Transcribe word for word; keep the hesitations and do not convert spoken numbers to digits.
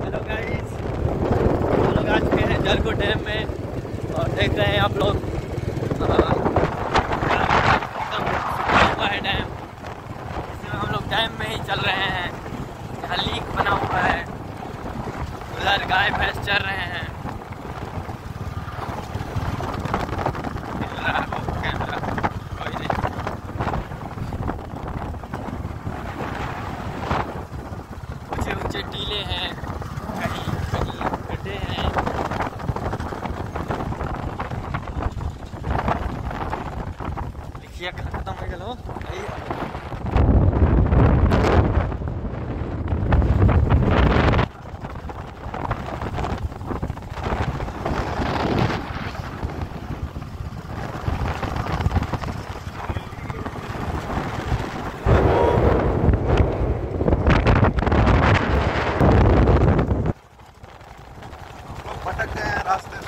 Hello guys, हम लोग आ चुके हैं जलको डैम में और देख रहे हैं आप लोग एकदम सूखा हुआ है डैम। इसमें हम लोग डैम में ही चल रहे हैं। यहाँ लीक बना हुआ है, उधर गाय भैंस चर रहे हैं। ऊंचे ऊंचे टीले हैं, कहीं कहीं गड्ढे हैं। देखिए खत्म हो गया भटक गए हैं रास्ते